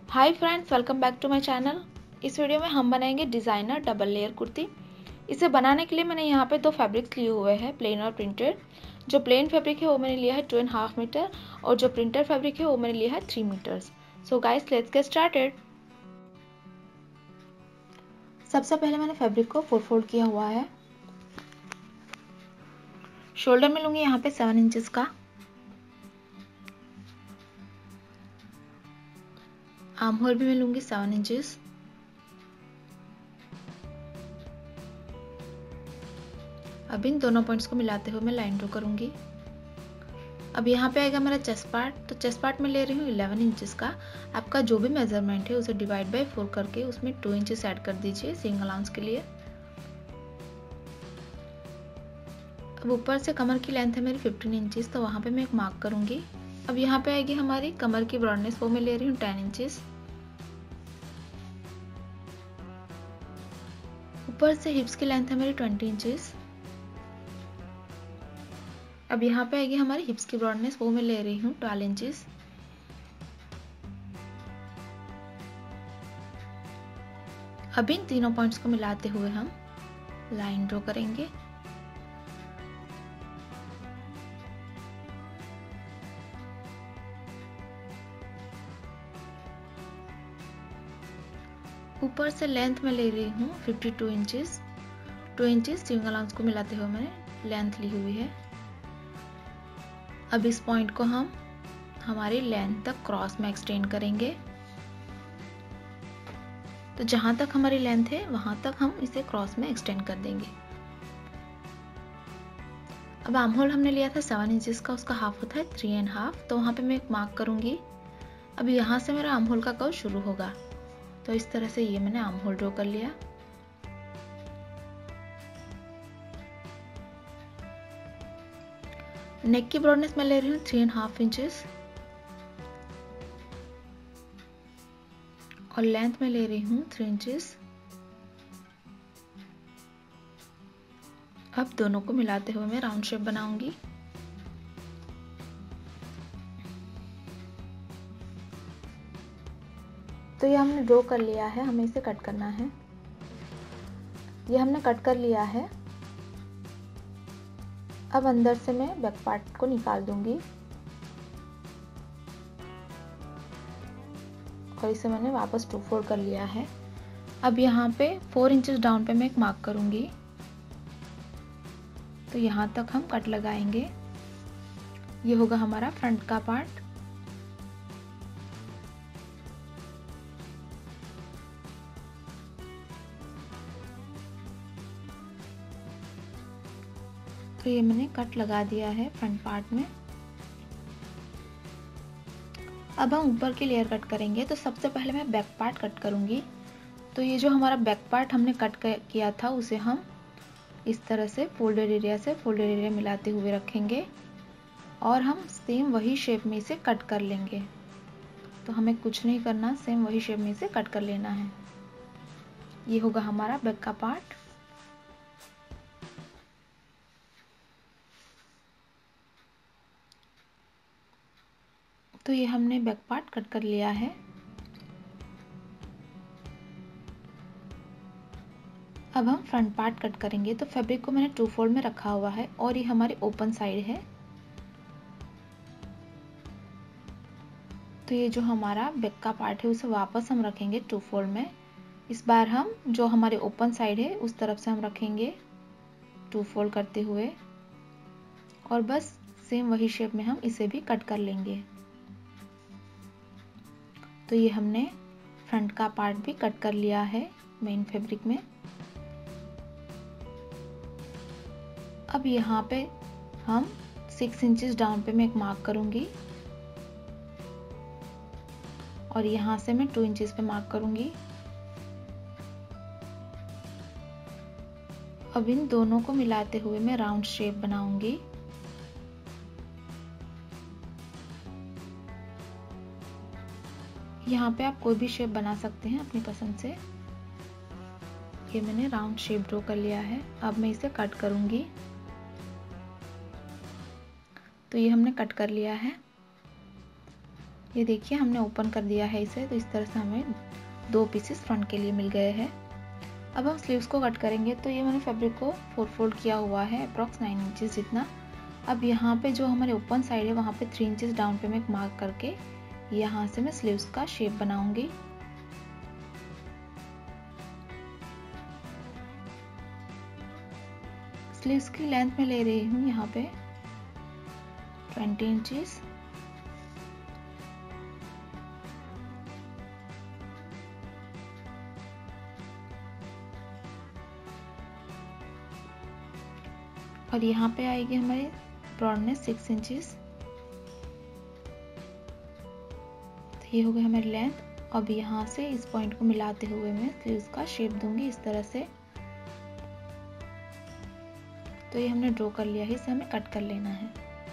Hi friends, welcome back to my channel. इस video में हम बनाएंगे डिज़ाइनर डबल लेयर कुर्ती। इसे बनाने के लिए मैंने यहाँ पे दो फैब्रिक्स लिए हुए हैं, प्लेन और प्रिंटेड। जो प्लेन फैब्रिक है वो मैंने लिया है 2.5 मीटर और जो प्रिंटेड फैब्रिक है वो मैंने लिया है 3 metres. So guys, let's get started. सबसे पहले मैंने फैब्रिक को 4 फोल्ड किया हुआ है। शोल्डर में लूँगी यहाँ पे 7 इंचेस का। आर्म होल भी मैं लूँगी 7 इंचेस। अब इन दोनों पॉइंट्स को मिलाते हुए मैं लाइन ड्रॉ करूँगी। अब यहाँ पे आएगा मेरा चेस्ट पार्ट। तो चेस्ट पार्ट में ले रही हूँ 11 इंचेस का। आपका जो भी मेजरमेंट है उसे डिवाइड बाय 4 करके उसमें 2 इंचेस ऐड कर दीजिए सिंगल आर्म्स के लिए। अब ऊपर से कमर की लेंथ है मेरी 15 इंचेस, तो वहाँ पे मैं एक मार्क करूँगी। अब यहाँ पे आएगी हमारी कमर की ब्रॉडनेस, वो मैं ले रही हूँ 10 इंचेस। ऊपर से हिप्स की लेंथ है मेरी 20 इंचेस। अब यहाँ पे आएगी हमारी हिप्स की ब्रॉडनेस, वो मैं ले रही हूँ 12 इंचेस। अब इन तीनों पॉइंट्स को मिलाते हुए हम लाइन ड्रॉ करेंगे। ऊपर से लेंथ में ले रही हूँ 52 इंचेस। 2 इंचेस सिंगल आर्म्स को मिलाते हुए मैंने लेंथ ली हुई है। अब इस पॉइंट को हम हमारी लेंथ तक क्रॉस में एक्सटेंड करेंगे। तो जहां तक हमारी लेंथ है वहां तक हम इसे क्रॉस में एक्सटेंड कर देंगे। अब आर्म होल हमने लिया था 7 इंचेस का, उसका हाफ होता है 3.5, तो वहां पे मैं एक मार्क करूंगी। अब यहाँ से मेरा आर्म होल का कर्व शुरू होगा, तो इस तरह से ये मैंने आर्म होल ड्रॉ कर लिया। नेक की ब्रॉडनेस मैं ले रही हूँ 3.5 इंचेस और लेंथ में ले रही हूँ 3 इंचेस। अब दोनों को मिलाते हुए मैं राउंड शेप बनाऊंगी। तो ये हमने ड्रॉ कर लिया है, हमें इसे कट करना है। ये हमने कट कर लिया है। अब अंदर से मैं बैक पार्ट को निकाल दूंगी और इसे मैंने वापस 2 फोल्ड कर लिया है। अब यहाँ पे 4 इंचेस डाउन पे मैं एक मार्क करूंगी, तो यहाँ तक हम कट लगाएंगे। ये होगा हमारा फ्रंट का पार्ट। तो ये मैंने कट लगा दिया है फ्रंट पार्ट में। अब हम ऊपर की लेयर कट करेंगे। तो सबसे पहले मैं बैक पार्ट कट करूंगी। तो ये जो हमारा बैक पार्ट हमने कट किया था उसे हम इस तरह से फोल्डेड एरिया से फोल्डेड एरिया मिलाते हुए रखेंगे और हम सेम वही शेप में इसे कट कर लेंगे। तो हमें कुछ नहीं करना, सेम वही शेप में इसे कट कर लेना है। ये होगा हमारा बैक का पार्ट। तो ये हमने बैक पार्ट कट कर लिया है। अब हम फ्रंट पार्ट कट करेंगे। तो फैब्रिक को मैंने 2 फोल्ड में रखा हुआ है और ये हमारी ओपन साइड है। तो ये जो हमारा बैक का पार्ट है उसे वापस हम रखेंगे 2 फोल्ड में। इस बार हम जो हमारी ओपन साइड है उस तरफ से हम रखेंगे 2 फोल्ड करते हुए और बस सेम वही शेप में हम इसे भी कट कर लेंगे। तो ये हमने फ्रंट का पार्ट भी कट कर लिया है मेन फैब्रिक में। अब यहाँ पे हम 6 इंचेस डाउन पे मैं एक मार्क करूंगी और यहाँ से मैं 2 इंचेस पे मार्क करूंगी। अब इन दोनों को मिलाते हुए मैं राउंड शेप बनाऊंगी। यहाँ पे आप कोई भी शेप बना सकते हैं अपनी पसंद से। ये मैंने राउंड शेप ड्रॉ कर लिया है। अब मैं इसे कट करूंगी। तो ये हमने कट कर लिया है। ये देखिए हमने ओपन कर दिया है इसे, तो इस तरह से हमें 2 पीसेस फ्रंट के लिए मिल गए हैं। अब हम स्लीव्स को कट करेंगे। तो ये मैंने फैब्रिक को 4 फोल्ड किया हुआ है, अप्रॉक्स 9 इंचेस जितना। अब यहाँ पे जो हमारे ओपन साइड है वहाँ पे 3 इंचेस डाउन पे मैं एक मार्क करके यहाँ से मैं स्लीव्स का शेप बनाऊंगी। स्लीव्स की लेंथ में ले रही हूँ यहाँ पे 20 इंचेस। और यहाँ पे आएगी हमारी ब्रॉडनेस 6 इंचेस। तो ये हो गई हमारी लेंथ। अब यहाँ से इस पॉइंट को मिलाते हुए मैं स्लीव्स का शेप दूंगी इस तरह से। तो ये हमने ड्रॉ कर लिया है, इसे हमें कट कर लेना है।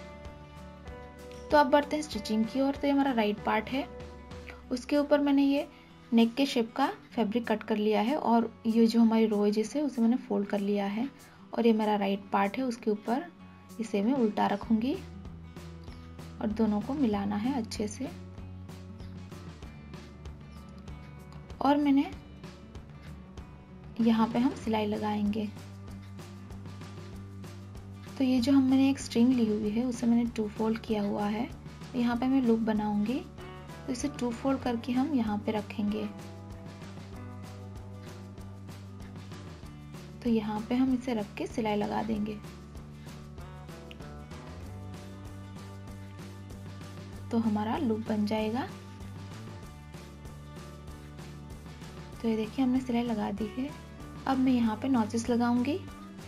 तो अब बढ़ते हैं स्टिचिंग की ओर। तो ये हमारा राइट पार्ट है, उसके ऊपर मैंने ये नेक के शेप का फैब्रिक कट कर लिया है और ये जो हमारी रो एजेस है उसे मैंने फोल्ड कर लिया है। और ये मेरा राइट पार्ट है, उसके ऊपर इसे मैं उल्टा रखूंगी और दोनों को मिलाना है अच्छे से। और मैंने यहाँ पे हम सिलाई लगाएंगे। तो ये जो मैंने एक स्ट्रिंग ली हुई है उसे मैंने 2 फोल्ड किया हुआ है। यहाँ पे मैं लूप बनाऊंगी, तो इसे 2 फोल्ड करके हम यहाँ पे रखेंगे। तो यहाँ पे हम इसे रख के सिलाई लगा देंगे। तो हमारा लूप बन जाएगा। तो ये देखिए हमने सिलाई लगा दी है। अब मैं यहाँ पे नॉचेस लगाऊंगी।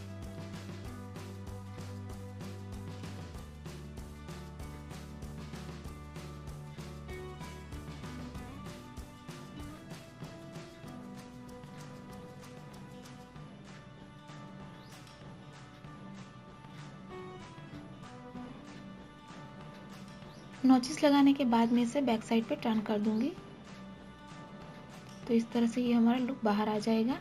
नॉचेस लगाने के बाद मैं इसे बैक साइड पे टर्न कर दूंगी। तो इस तरह से ये हमारा लुक बाहर आ जाएगा।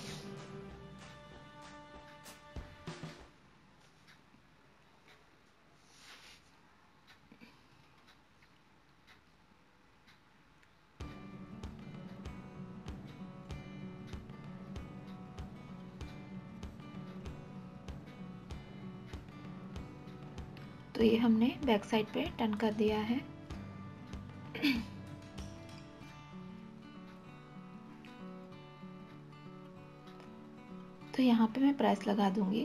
तो ये हमने बैक साइड पे टर्न कर दिया है। तो यहाँ पे मैं प्रेस लगा दूंगी।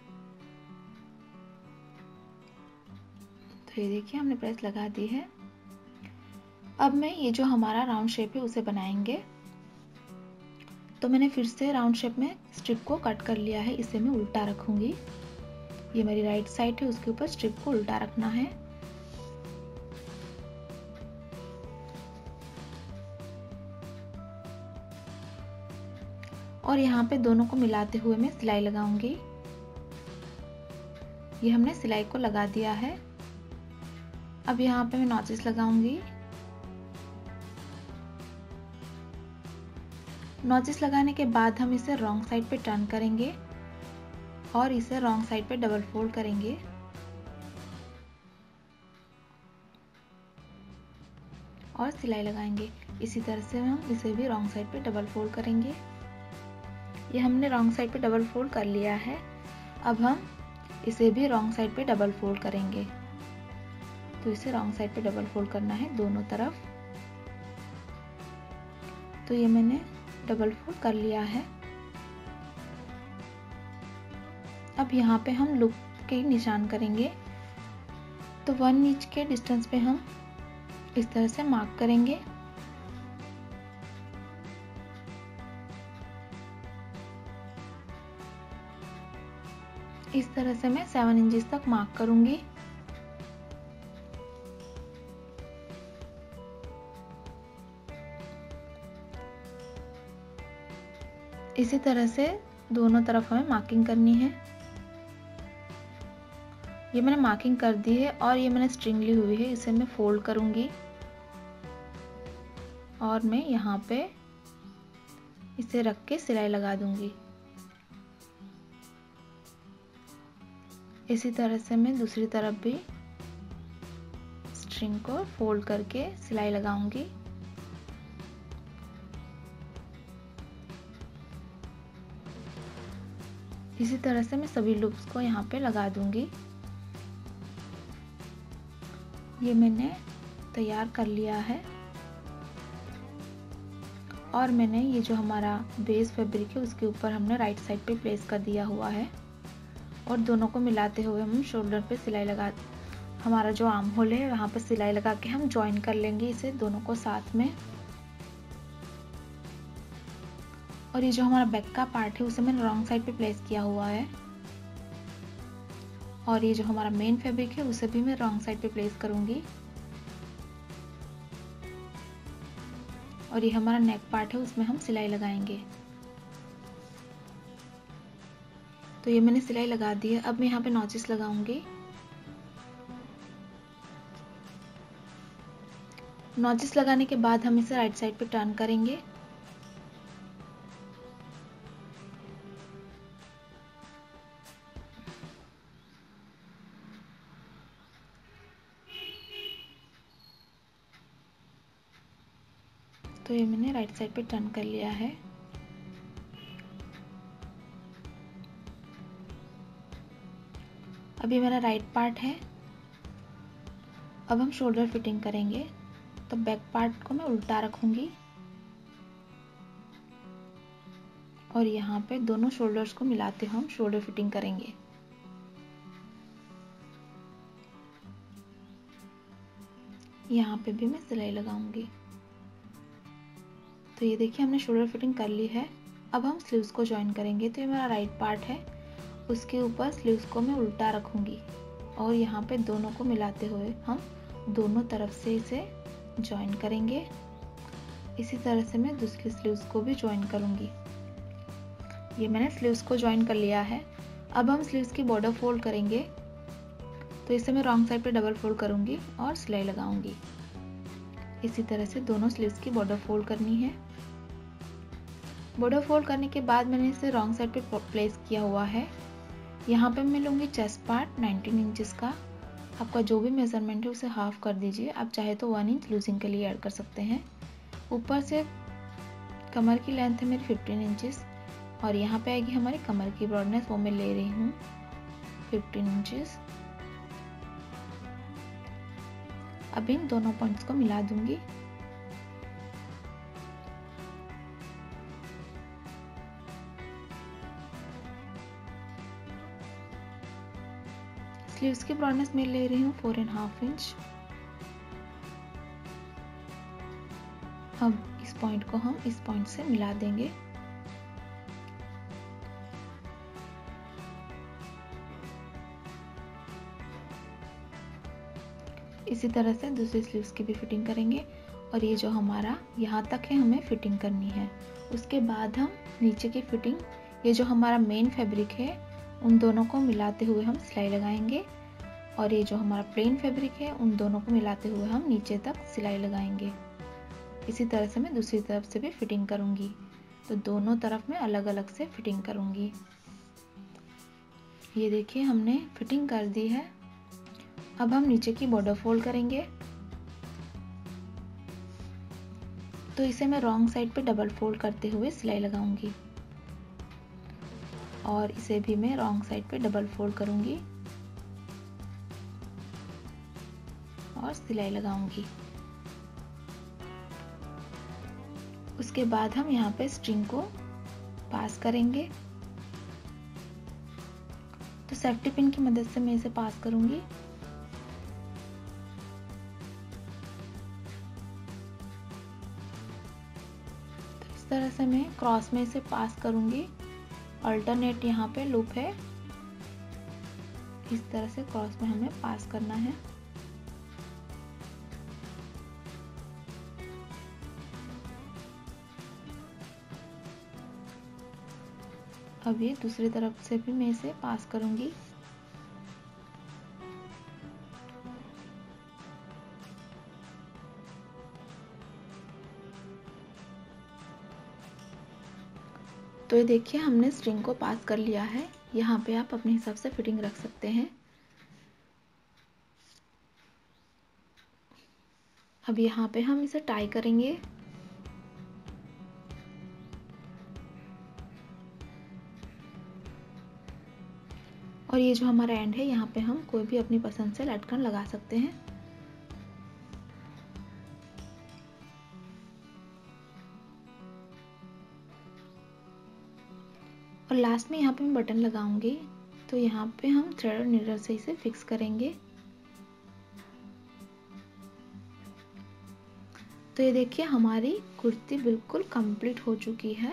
तो ये देखिए हमने प्रेस लगा दी है। अब मैं ये जो हमारा राउंड शेप है उसे बनाएंगे। तो मैंने फिर से राउंड शेप में स्ट्रिप को कट कर लिया है, इसे मैं उल्टा रखूंगी। ये मेरी राइट साइड है, उसके ऊपर स्ट्रिप को उल्टा रखना है। और यहाँ पे दोनों को मिलाते हुए मैं सिलाई लगाऊंगी। ये हमने सिलाई को लगा दिया है। अब यहाँ पे मैं नॉचेस लगाऊंगी। नॉचेस लगाने के बाद हम इसे रॉन्ग साइड पे टर्न करेंगे और इसे रॉन्ग साइड पे डबल फोल्ड करेंगे। और सिलाई लगाएंगे। इसी तरह से हम इसे भी रॉन्ग साइड पे डबल फोल्ड करेंगे। ये हमने रॉन्ग साइड पे डबल फोल्ड कर लिया है। अब हम इसे भी रॉन्ग साइड पे डबल फोल्ड करेंगे। तो इसे रॉन्ग साइड पे डबल फोल्ड करना है दोनों तरफ। तो ये मैंने डबल फोल्ड कर लिया है। अब यहाँ पे हम लूप के निशान करेंगे। तो 1 इंच के डिस्टेंस पे हम इस तरह से मार्क करेंगे। इस तरह से मैं 7 इंचेस तक मार्क करूंगी। इसी तरह से दोनों तरफ हमें मार्किंग करनी है। ये मैंने मार्किंग कर दी है और ये मैंने स्ट्रिंग ली हुई है, इसे मैं फोल्ड करूंगी और मैं यहाँ पे इसे रख के सिलाई लगा दूंगी। इसी तरह से मैं दूसरी तरफ भी स्ट्रिंग को फोल्ड करके सिलाई लगाऊंगी। इसी तरह से मैं सभी लूप्स को यहाँ पे लगा दूंगी। ये मैंने तैयार कर लिया है और मैंने ये जो हमारा बेस फैब्रिक है उसके ऊपर हमने राइट साइड पे प्लेस कर दिया हुआ है और दोनों को मिलाते हुए हम शोल्डर पे सिलाई लगा, हमारा जो आर्म होल है वहाँ पे सिलाई लगा के हम ज्वाइन कर लेंगे इसे दोनों को साथ में। और ये जो हमारा बैक का पार्ट है उसे मैंने रॉन्ग साइड पे प्लेस किया हुआ है और ये जो हमारा मेन फैब्रिक है उसे भी मैं रॉन्ग साइड पे प्लेस करूंगी। और ये हमारा नेक पार्ट है उसमें हम सिलाई लगाएंगे। तो ये मैंने सिलाई लगा दी है। अब मैं यहाँ पे नॉचेस लगाऊंगी। नॉचेस लगाने के बाद हम इसे राइट साइड पे टर्न करेंगे। तो ये मैंने राइट साइड पे टर्न कर लिया है। अभी मेरा राइट पार्ट है। अब हम शोल्डर फिटिंग करेंगे। तो बैक पार्ट को मैं उल्टा रखूंगी और यहाँ पे दोनों शोल्डर्स को मिलाते हुए हम शोल्डर फिटिंग करेंगे। यहाँ पे भी मैं सिलाई लगाऊंगी। तो ये देखिए हमने शोल्डर फिटिंग कर ली है। अब हम स्लीव्स को ज्वाइन करेंगे। तो ये मेरा राइट पार्ट है, उसके ऊपर स्लीव्स को मैं उल्टा रखूंगी और यहाँ पे दोनों को मिलाते हुए हम दोनों तरफ से इसे ज्वाइन करेंगे। इसी तरह से मैं दूसरी स्लीव्स को भी ज्वाइन करूंगी। ये मैंने स्लीव्स को ज्वाइन कर लिया है। अब हम स्लीव्स की बॉर्डर फोल्ड करेंगे। तो इसे मैं रॉन्ग साइड पे डबल फोल्ड करूंगी और सिलाई लगाऊंगी। इसी तरह से दोनों स्लीव्स की बॉर्डर फोल्ड करनी है। बॉर्डर फोल्ड करने के बाद मैंने इसे रॉन्ग साइड पे प्लेस किया हुआ है। यहाँ पे मैं लूँगी चेस्ट पार्ट 19 इंचेस का। आपका जो भी मेजरमेंट है उसे हाफ कर दीजिए। आप चाहे तो 1 इंच लूजिंग के लिए ऐड कर सकते हैं। ऊपर से कमर की लेंथ है मेरी 15 इंचेस और यहाँ पे आएगी हमारी कमर की ब्रॉडनेस, वो मैं ले रही हूँ 15 इंचेस। अब इन दोनों पॉइंट्स को मिला दूंगी। स्लीव्स की ब्रॉडनेस मैं ले रही हूँ 4.5 इंच। अब इस पॉइंट को हम इस पॉइंट से मिला देंगे। इसी तरह से दूसरी स्लीव्स की भी फिटिंग करेंगे और ये जो हमारा यहाँ तक है हमें फिटिंग करनी है। उसके बाद हम नीचे की फिटिंग, ये जो हमारा मेन फैब्रिक है उन दोनों को मिलाते हुए हम सिलाई लगाएंगे और ये जो हमारा प्लेन फैब्रिक है उन दोनों को मिलाते हुए हम नीचे तक सिलाई लगाएंगे। इसी तरह से मैं दूसरी तरफ से भी फिटिंग करूंगी। तो दोनों तरफ में अलग अलग से फिटिंग करूंगी। ये देखिए हमने फिटिंग कर दी है। अब हम नीचे की बॉर्डर फोल्ड करेंगे। तो इसे मैं रॉन्ग साइड पे डबल फोल्ड करते हुए सिलाई लगाऊंगी और इसे भी मैं रॉन्ग साइड पे डबल फोल्ड करूंगी और सिलाई लगाऊंगी। उसके बाद हम यहाँ पे स्ट्रिंग को पास करेंगे। तो सेफ्टी पिन की मदद से मैं इसे पास करूंगी। तो इस तरह से मैं क्रॉस में इसे पास करूंगी। अल्टरनेट यहाँ पे लूप है, इस तरह से क्रॉस में हमें पास करना है। अब ये दूसरी तरफ से भी मैं इसे पास करूंगी। तो ये देखिए हमने स्ट्रिंग को पास कर लिया है। यहाँ पे आप अपने हिसाब से फिटिंग रख सकते हैं। अब यहाँ पे हम इसे टाई करेंगे। और ये जो हमारा एंड है, यहाँ पे हम कोई भी अपनी पसंद से लटकन लगा सकते हैं। और लास्ट में यहाँ पे मैं बटन लगाऊंगी, तो यहाँ पे हम थ्रेड और नीडल से इसे फिक्स करेंगे। तो ये देखिए हमारी कुर्ती बिल्कुल कंप्लीट हो चुकी है।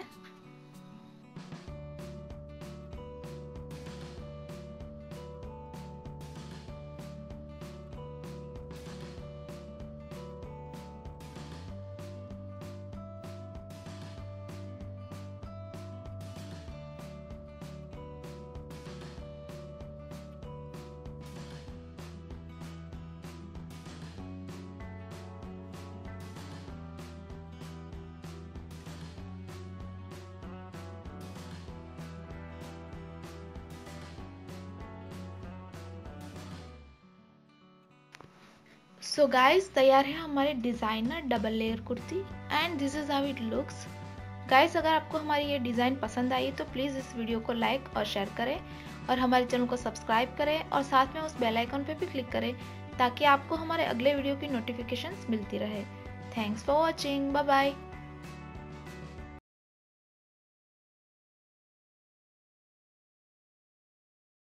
सो गाइस, तैयार है हमारी designer double layer kurti and this is how it looks. Guys, अगर आपको हमारी ये डिजाइन पसंद आई तो प्लीज इस वीडियो को लाइक और शेयर करें और हमारे चैनल को सब्सक्राइब करें और साथ में उस बेल आइकन पे भी क्लिक करें ताकि आपको हमारे अगले वीडियो की नोटिफिकेशंस मिलती रहे। Thanks for watching, bye bye.